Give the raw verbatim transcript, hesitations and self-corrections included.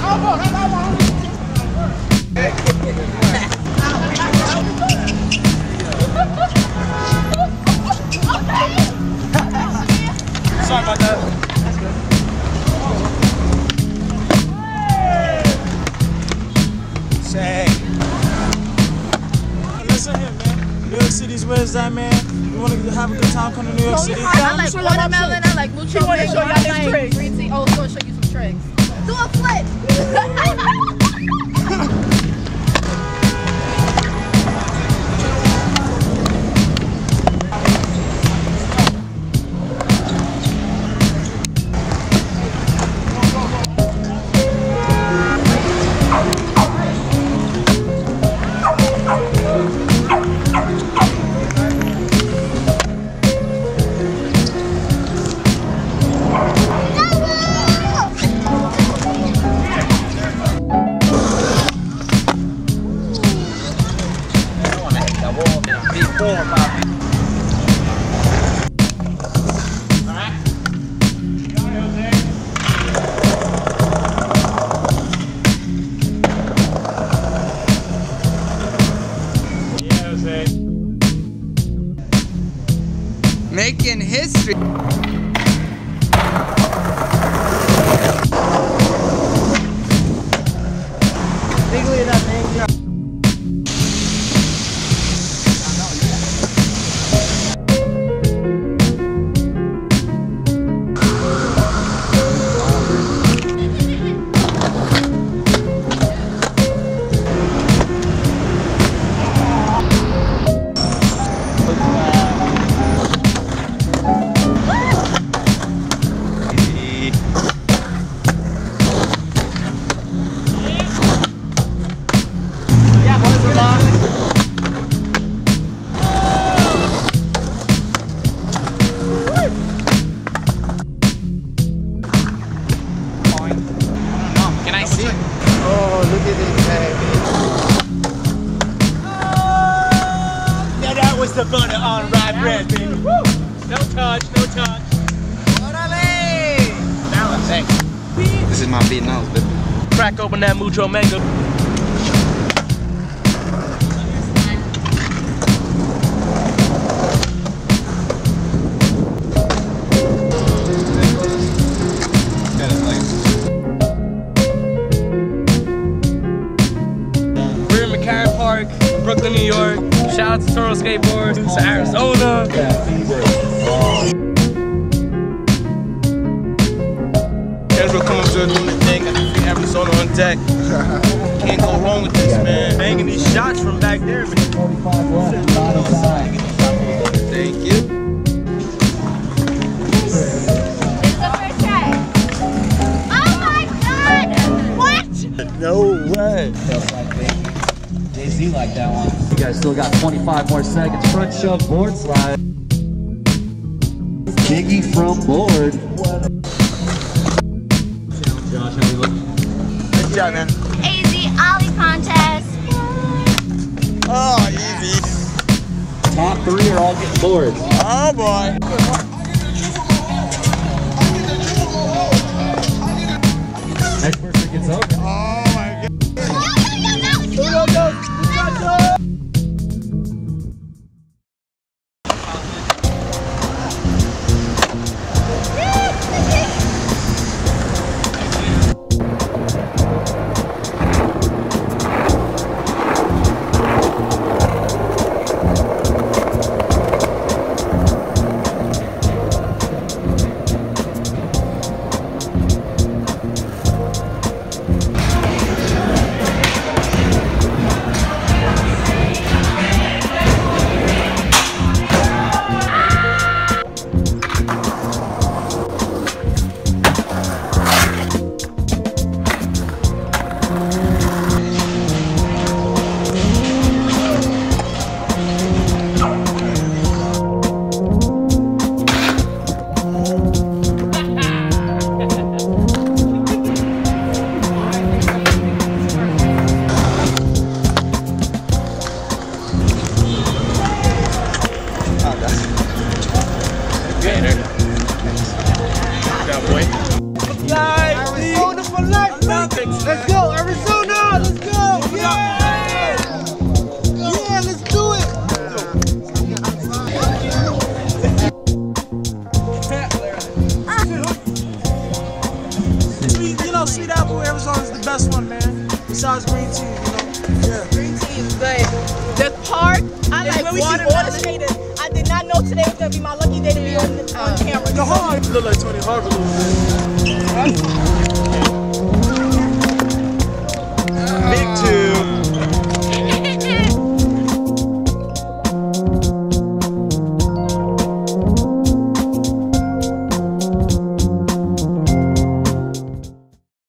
Sorry about that. Say. Listen here, man. New York City's where is that, man? You want to have a good time coming to New York City? I like watermelon, I like mucho mango, I like green tea. Oh, so show you some tricks. Do a flip! Making history. Bigly that thing. The butter on rye bread, baby. Woo! No touch, no touch. Balance, hey. This is my Vietnam, baby. Crack open that mucho mango. We're in McCarran Park, Brooklyn, New York. Shout out to Toro Skateboard, to Arizona. Kendrick coming through doing the thing, got the free Arizona on deck. Can't go wrong with this, man. Hanging these shots from back there, man. Thank you. This is the first try. Oh my god! What? No way. J-Z like that one. You guys still got twenty-five more seconds. Front shove board slide. Biggie from board. Josh, how we look? Good job, man. Easy ollie contest. Oh, easy. Top three are all getting boards. Oh boy. Next person gets over. Oh my god. Yo, yo, yo, yo, no, picks. Let's go, Arizona! Let's go! Yeah! Yeah, let's do it! Sweet, you know, sweet apple Arizona is the best one, man. Besides green tea, you know. Yeah. Green tea is good. The park, I like watermelon. I did not know today was gonna be my lucky day to be on, on camera. The hard look like Tony Hawk a little bit. Big two.